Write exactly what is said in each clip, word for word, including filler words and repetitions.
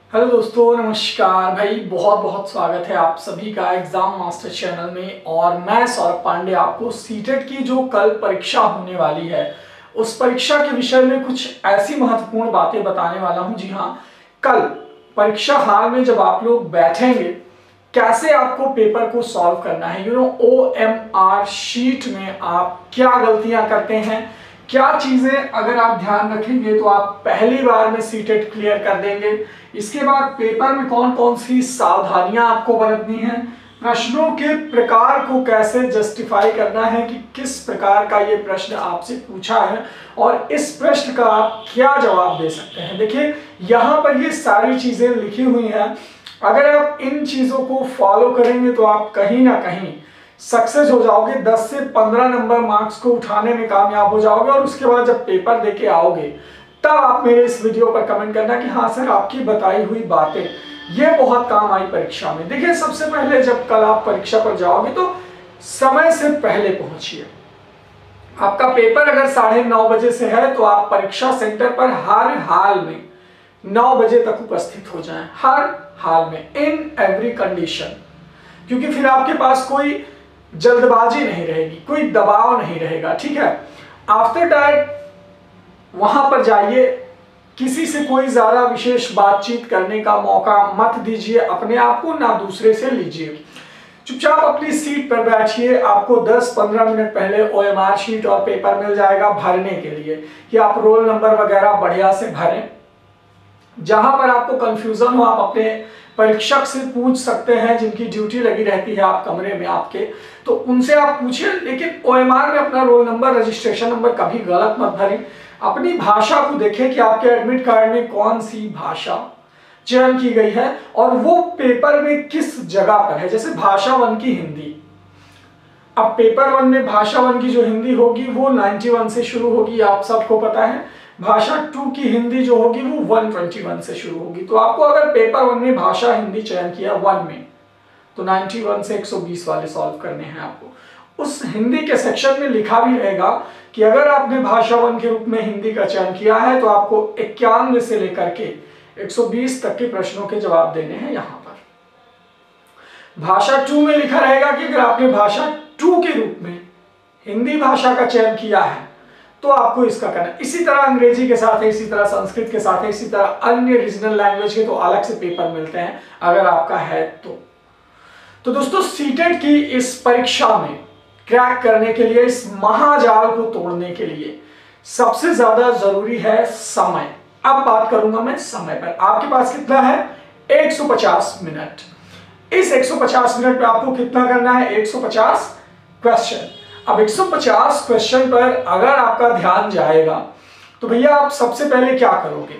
Hello दोस्तों, नमस्कार भाई। बहुत बहुत स्वागत है आप सभी का एग्जाम मास्टर चैनल में। और मैं सौरभ पांडे आपको सीटेट की जो कल परीक्षा होने वाली है उस परीक्षा के विषय में कुछ ऐसी महत्वपूर्ण बातें बताने वाला हूं। जी हाँ, कल परीक्षा हाल में जब आप लोग बैठेंगे कैसे आपको पेपर को सॉल्व करना है। You know O M R sheet में आप क्या गलतियां करते हैं, क्या चीजें अगर आप ध्यान रखेंगे तो आप पहली बार में सीटेट क्लियर कर देंगे। इसके बाद पेपर में कौन कौन सी सावधानियां आपको बरतनी है, प्रश्नों के प्रकार को कैसे जस्टिफाई करना है कि किस प्रकार का ये प्रश्न आपसे पूछा है और इस प्रश्न का आप क्या जवाब दे सकते हैं। देखिए यहाँ पर ये सारी चीजें लिखी हुई हैं। अगर आप इन चीजों को फॉलो करेंगे तो आप कहीं ना कहीं सक्सेस हो जाओगे, दस से पंद्रह नंबर मार्क्स को उठाने में कामयाब हो जाओगे। और उसके बाद जब पेपर देके आओगे तब आप मेरे इस वीडियो पर कमेंट करना कि हाँ सर, आपकी बताई हुई बातें ये बहुत काम आई परीक्षा में। देखिए, सबसे पहले जब कल आप परीक्षा पर जाओगे तो समय से पहले पहुंचिए। आपका पेपर अगर साढ़े नौ बजे से है तो आप परीक्षा सेंटर पर हर हाल में नौ बजे तक उपस्थित हो जाएं, हर हाल में, इन एवरी कंडीशन। क्योंकि फिर आपके पास कोई जल्दबाजी नहीं रहेगी, कोई दबाव नहीं रहेगा। ठीक है, आफ्टर दैट वहां पर जाइए, किसी से कोई ज्यादा विशेष बातचीत करने का मौका मत दीजिए अपने आप को, ना दूसरे से लीजिए। चुपचाप अपनी सीट पर बैठिए। आपको दस पंद्रह मिनट पहले ओ एम आर शीट और पेपर मिल जाएगा भरने के लिए कि आप रोल नंबर वगैरह बढ़िया से भरें। जहां पर आपको कंफ्यूजन हो आप अपने परीक्षक से पूछ सकते हैं, जिनकी ड्यूटी लगी रहती है आप कमरे में आपके, तो उनसे आप पूछिए। लेकिन ओ एम आर में अपना रोल नंबर, रजिस्ट्रेशन नंबर कभी गलत मत भरें। अपनी भाषा को देखें कि आपके एडमिट कार्ड में कौन सी भाषा चयन की गई है और वो पेपर में किस जगह पर है। जैसे भाषा वन की हिंदी, अब पेपर वन में भाषा वन की जो हिंदी होगी वो इक्यानवे से शुरू होगी, आप सबको पता है। भाषा टू की हिंदी जो होगी वो एक सौ इक्कीस से शुरू होगी। तो आपको अगर पेपर वन में भाषा हिंदी चयन किया वन में, तो इक्यानवे से एक सौ बीस वाले सॉल्व करने हैं आपको। उस हिंदी के सेक्शन में लिखा भी रहेगा कि अगर आपने भाषा वन के रूप में हिंदी का चयन किया है तो आपको इक्यानवे से लेकर के एक सौ बीस तक के प्रश्नों के जवाब देने हैं। यहां पर भाषा टू में लिखा रहेगा कि अगर आपने भाषा टू के रूप में हिंदी भाषा का चयन किया है तो आपको इसका करना है। इसी तरह अंग्रेजी के साथ है, इसी तरह संस्कृत के साथ है, इसी तरह अन्य रीजनल लैंग्वेज के तो अलग से पेपर मिलते हैं अगर आपका है तो। तो दोस्तों, सीटेट की इस परीक्षा में क्रैक करने के लिए, इस महाजाल को तोड़ने के लिए सबसे ज्यादा जरूरी है समय। अब बात करूंगा मैं समय पर। आपके पास कितना है? एक सौ पचास मिनट। इस एक सौ पचास मिनट में आपको कितना करना है? एक सौ पचास क्वेश्चन। अब एक सौ पचास क्वेश्चन पर अगर आपका ध्यान जाएगा तो भैया आप सबसे पहले क्या करोगे?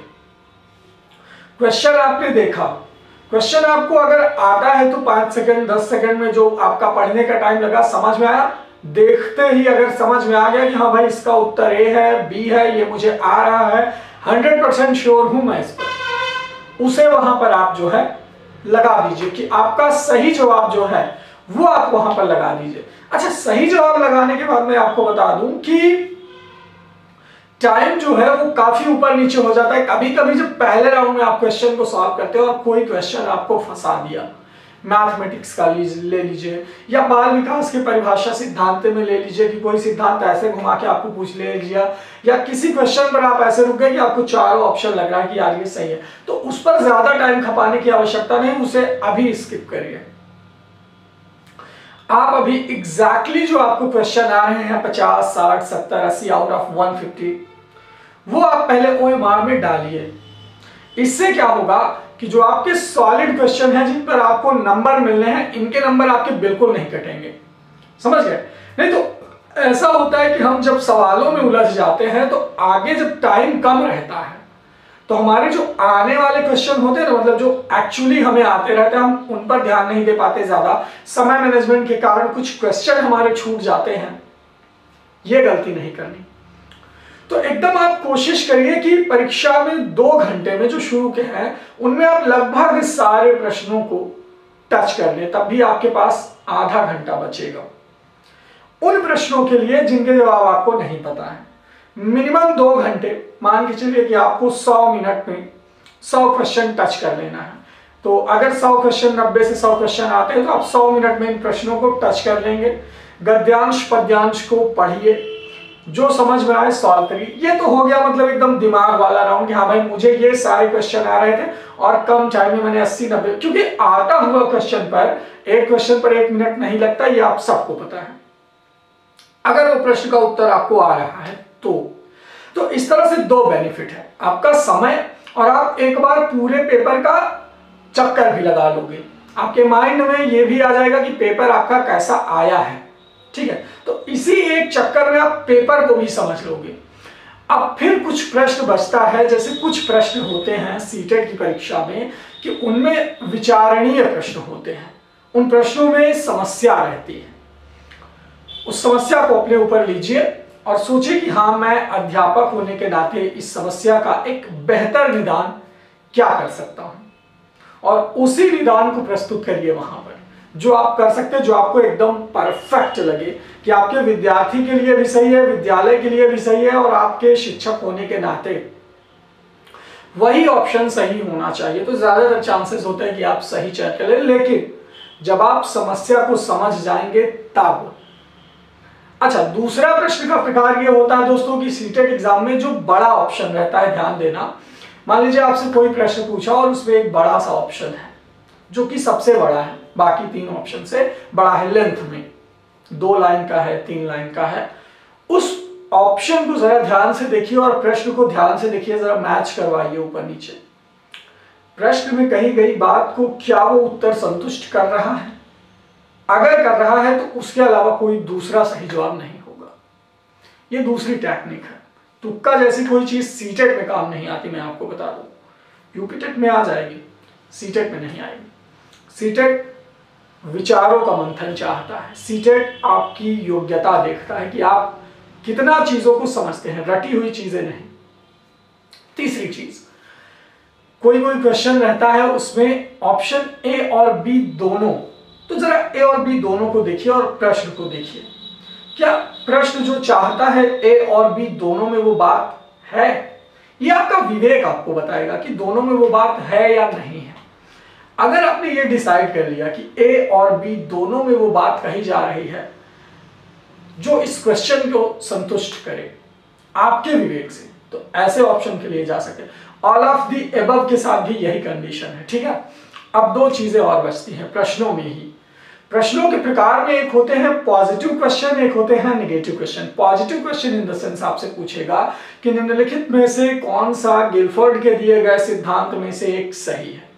क्वेश्चन आपने देखा, क्वेश्चन आपको अगर आता है तो पांच सेकंड दस सेकंड में जो आपका पढ़ने का टाइम लगा समझ में आया। देखते ही अगर समझ में आ गया कि हाँ भाई इसका उत्तर ए है, बी है, ये मुझे आ रहा है, हंड्रेड परसेंट श्योर हूं मैं इस पर, उसे वहां पर आप जो है लगा दीजिए कि आपका सही जवाब जो है वो आप वहां पर लगा दीजिए। अच्छा, सही जवाब लगाने के बाद मैं आपको बता दूं कि टाइम जो है वो काफी ऊपर नीचे हो जाता है। कभी कभी जब पहले राउंड में आप क्वेश्चन को सॉल्व करते हो और कोई क्वेश्चन आपको फंसा दिया, मैथमेटिक्स का ले लीजिए या बाल विकास के परिभाषा सिद्धांत में ले लीजिए कि कोई सिद्धांत ऐसे घुमा के आपको पूछ ले लिया, या किसी क्वेश्चन पर आप ऐसे रुक गए कि आपको चारों ऑप्शन लग रहा है कि यार ये सही है, तो उस पर ज्यादा टाइम खपाने की आवश्यकता नहीं, उसे अभी स्किप करिए। आप अभी एग्जैक्टली जो आपको क्वेश्चन आ रहे हैं पचास, साठ, सत्तर, अस्सी आउट ऑफ एक सौ पचास, वो आप पहले ओ एम आर में डालिए। इससे क्या होगा कि जो आपके सॉलिड क्वेश्चन हैं जिन पर आपको नंबर मिलने हैं, इनके नंबर आपके बिल्कुल नहीं कटेंगे। समझ गए? नहीं तो ऐसा होता है कि हम जब सवालों में उलझ जाते हैं तो आगे जब टाइम कम रहता है तो हमारे जो आने वाले क्वेश्चन होते हैं ना, मतलब जो एक्चुअली हमें आते रहते हैं, हम उन पर ध्यान नहीं दे पाते ज्यादा। समय मैनेजमेंट के कारण कुछ क्वेश्चन हमारे छूट जाते हैं। ये गलती नहीं करनी। तो एकदम आप कोशिश करिए कि परीक्षा में दो घंटे में जो शुरू के हैं उनमें आप लगभग सारे प्रश्नों को टच कर लें, तब भी आपके पास आधा घंटा बचेगा उन प्रश्नों के लिए जिनके जवाब आपको नहीं पता है। मिनिमम दो घंटे मान के चलिए कि आपको सौ मिनट में सौ क्वेश्चन टच कर लेना है। तो अगर सौ क्वेश्चन, नब्बे से सौ क्वेश्चन आते हैं तो आप सौ मिनट में इन प्रश्नों को टच कर लेंगे। गद्यांश पद्यांश को पढ़िए, जो समझ में आए सॉल्व करिए। ये तो हो गया मतलब एकदम दिमाग वाला राउंड कि हाँ भाई मुझे ये सारे क्वेश्चन आ रहे थे और कम टाइम में मैंने अस्सी नब्बे, क्योंकि आता हुआ क्वेश्चन पर एक क्वेश्चन पर एक मिनट नहीं लगता, ये आप सबको पता है। अगर वो प्रश्न का उत्तर आपको आ रहा है तो तो इस तरह से दो बेनिफिट है, आपका समय और आप एक बार पूरे पेपर का चक्कर भी लगा लोगे। आपके माइंड में ये भी आ जाएगा कि पेपर आपका कैसा आया है, ठीक है। तो इसी एक चक्कर में आप पेपर को भी समझ लोगे। अब फिर कुछ प्रश्न बचता है, जैसे कुछ प्रश्न होते हैं सीटेट की परीक्षा में कि उनमें विचारणीय प्रश्न होते हैं, उन प्रश्नों में समस्या रहती है। उस समस्या को अपने ऊपर लीजिए और सोचिए कि हाँ मैं अध्यापक होने के नाते इस समस्या का एक बेहतर निदान क्या कर सकता हूं, और उसी निदान को प्रस्तुत करिए वहां पर, जो आप कर सकते हैं, जो आपको एकदम परफेक्ट लगे कि आपके विद्यार्थी के लिए भी सही है, विद्यालय के लिए भी सही है, और आपके शिक्षक होने के नाते वही ऑप्शन सही होना चाहिए। तो ज्यादातर चांसेस होते हैं कि आप सही चयन करें, लेकिन जब आप समस्या को समझ जाएंगे तब। अच्छा, दूसरा प्रश्न का प्रकार ये होता है दोस्तों कि सीटेट एग्जाम में जो बड़ा ऑप्शन रहता है, ध्यान देना, मान लीजिए आपसे कोई प्रश्न पूछा और उसमें एक बड़ा सा ऑप्शन है जो कि सबसे बड़ा है, बाकी तीन ऑप्शन से बड़ा है, लेंथ में दो लाइन का है, तीन लाइन का है। उस ऑप्शन को जरा ध्यान से देखिए और प्रश्न को ध्यान से देखिए, जरा मैच करवाइए ऊपर नीचे। प्रश्न में कही गई बात को क्या वो उत्तर संतुष्ट कर रहा है? अगर कर रहा है तो उसके अलावा कोई दूसरा सही जवाब नहीं होगा। ये दूसरी टेक्निक है। तुक्का जैसी कोई चीज सीटेट में काम नहीं आती, मैं आपको बता दूं। यूपीटेट में आ जाएगी, सीटेट में नहीं आएगी। सीटेट विचारों का मंथन चाहता है, सीटेट आपकी योग्यता देखता है कि आप कितना चीजों को समझते हैं, रटी हुई चीजें नहीं। तीसरी चीज, कोई कोई क्वेश्चन रहता है उसमें ऑप्शन ए और बी दोनों, तो जरा ए और बी दोनों को देखिए और प्रश्न को देखिए। क्या प्रश्न जो चाहता है ए और बी दोनों में वो बात है? ये आपका विवेक आपको बताएगा कि दोनों में वो बात है या नहीं है। अगर आपने ये डिसाइड कर लिया कि ए और बी दोनों में वो बात कही जा रही है जो इस क्वेश्चन को संतुष्ट करे आपके विवेक से, तो ऐसे ऑप्शन के लिए जा सकते हैं। ऑल ऑफ द एबव के साथ भी यही कंडीशन है, ठीक है। अब दो चीजें और बचती हैं प्रश्नों में ही। प्रश्नों के प्रकार में एक होते हैं पॉजिटिव क्वेश्चन, एक होते हैं negative question. Positive question in the sense आपसे पूछेगा कि निम्नलिखित में से कौन सा गिलफोर्ड के दिए गए सिद्धांत में से एक सही है,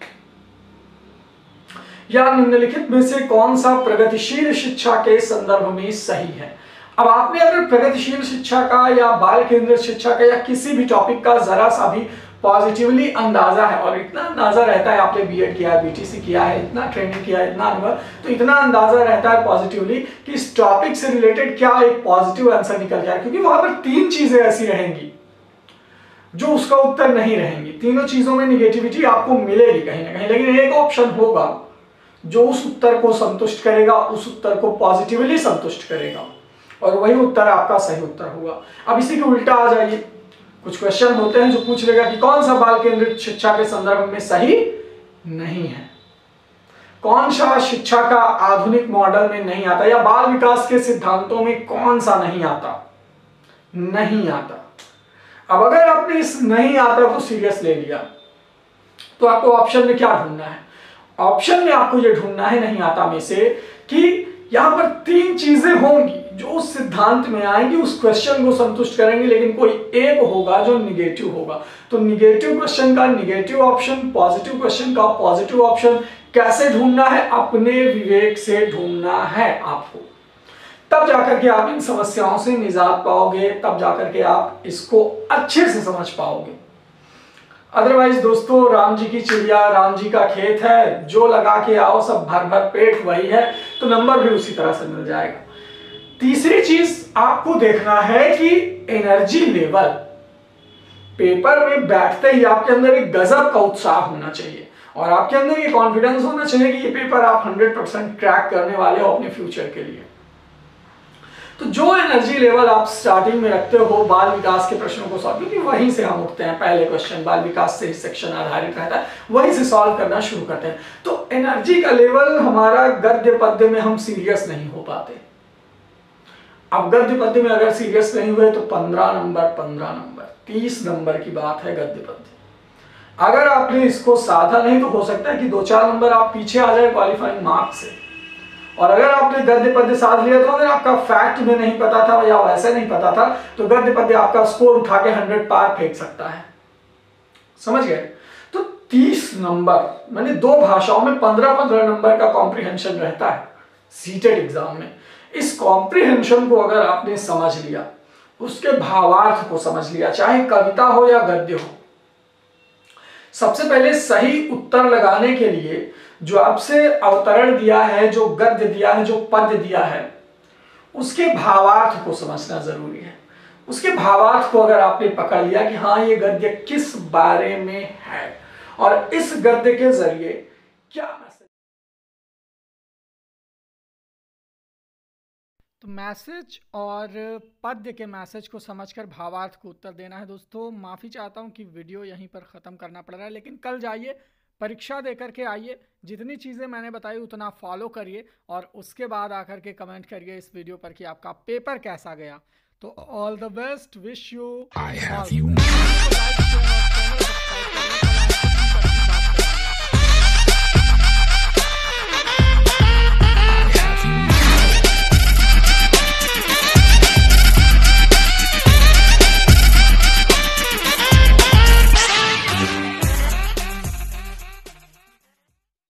या निम्नलिखित में से कौन सा प्रगतिशील शिक्षा के संदर्भ में सही है। अब आपने अगर प्रगतिशील शिक्षा का या बाल केंद्रित शिक्षा का या किसी भी टॉपिक का जरा सा भी पॉजिटिवली अंदाजा है, और इतना अंदाजा रहता है, आपने बीएड किया है, बीटीसी किया है, इतना ट्रेनिंग किया है, इतना अनुभव, तो इतना अंदाजा रहता है पॉजिटिवली कि इस टॉपिक से रिलेटेड क्या एक पॉजिटिव आंसर निकल जाए, क्योंकि वहां पर तीन चीजें ऐसी रहेंगी जो उसका उत्तर नहीं रहेंगी। तीनों चीजों में निगेटिविटी आपको मिलेगी कहीं ना कहीं, लेकिन एक ऑप्शन होगा जो उस उत्तर को संतुष्ट करेगा, उस उत्तर को पॉजिटिवली संतुष्ट करेगा, और वही उत्तर आपका सही उत्तर होगा। अब इसी के उल्टा आ जाइए, कुछ क्वेश्चन होते हैं जो पूछ लेगा कि कौन सा बाल केंद्रित शिक्षा के संदर्भ में सही नहीं है, कौन सा शिक्षा का आधुनिक मॉडल में नहीं आता, या बाल विकास के सिद्धांतों में कौन सा नहीं आता, नहीं आता। अब अगर आपने इस नहीं आता को सीरियस ले लिया तो आपको ऑप्शन में क्या ढूंढना है? ऑप्शन में आपको ये ढूंढना है नहीं आता में से कि यहां पर तीन चीजें होंगी जो उस सिद्धांत में आएंगी, उस क्वेश्चन को संतुष्ट करेंगे, लेकिन कोई एक होगा जो निगेटिव होगा। तो निगेटिव क्वेश्चन का निगेटिव ऑप्शन, पॉजिटिव क्वेश्चन का पॉजिटिव ऑप्शन कैसे ढूंढना है? अपने विवेक से ढूंढना है आपको। तब जाकर के आप इन समस्याओं से निजात पाओगे, तब जाकर के आप इसको अच्छे से समझ पाओगे। अदरवाइज दोस्तों, राम जी की चिड़िया राम जी का खेत है, जो लगा के आओ सब भर भर पेट वही है, तो नंबर भी उसी तरह से मिल जाएगा। तीसरी चीज आपको देखना है कि एनर्जी लेवल, पेपर में बैठते ही आपके अंदर एक गजब का उत्साह होना चाहिए और आपके अंदर ये कॉन्फिडेंस होना चाहिए कि ये पेपर आप हंड्रेड परसेंट क्रैक करने वाले हो अपने फ्यूचर के लिए। तो जो एनर्जी लेवल आप स्टार्टिंग में रखते हो बाल विकास के प्रश्नों को सॉल्व, क्योंकि वहीं से हम उठते हैं, पहले क्वेश्चन बाल विकास से सेक्शन आधारित रहता है, वहीं से सॉल्व करना शुरू करते हैं। तो एनर्जी का लेवल हमारा गद्य पद्य में हम सीरियस नहीं हो पाते। अब गद्य पद्य में अगर सीरियस नहीं हुए तो पंद्रह नंबर पंद्रह नंबर तीस नंबर की बात है गद्य पद्य। अगर आपने इसको साधा नहीं तो हो सकता है कि दो चार नंबर आप पीछे आ जाए क्वालिफाइंग मार्क्स से। और अगर आपने गद्य पद्य साध लिया तो अगर आपका फैक्ट में नहीं पता था या वैसे नहीं पता था तो गद्य पद्य आपका स्कोर उठा के हंड्रेड पार फेंक सकता है। समझ गए? तो तीस नंबर मैंने दो भाषाओं में पंद्रह पंद्रह नंबर का कॉम्प्रिहेंशन रहता है सीटेट एग्जाम में। इस कॉम्प्रिहेंशन को अगर आपने समझ लिया, उसके भावार्थ को समझ लिया, चाहे कविता हो या गद्य हो, सबसे पहले सही उत्तर लगाने के लिए जो आपसे अवतरण दिया है, जो गद्य दिया है, जो पद्य दिया है, उसके भावार्थ को समझना जरूरी है। उसके भावार्थ को अगर आपने पकड़ लिया कि हाँ ये गद्य किस बारे में है और इस गद्य के जरिए क्या मैसेज, तो मैसेज और पद्य के मैसेज को समझकर भावार्थ को उत्तर देना है। दोस्तों माफ़ी चाहता हूं कि वीडियो यहीं पर ख़त्म करना पड़ रहा है, लेकिन कल जाइए परीक्षा देकर के आइए, जितनी चीज़ें मैंने बताई उतना फॉलो करिए और उसके बाद आकर के कमेंट करिए इस वीडियो पर कि आपका पेपर कैसा गया। तो all the best, wish you.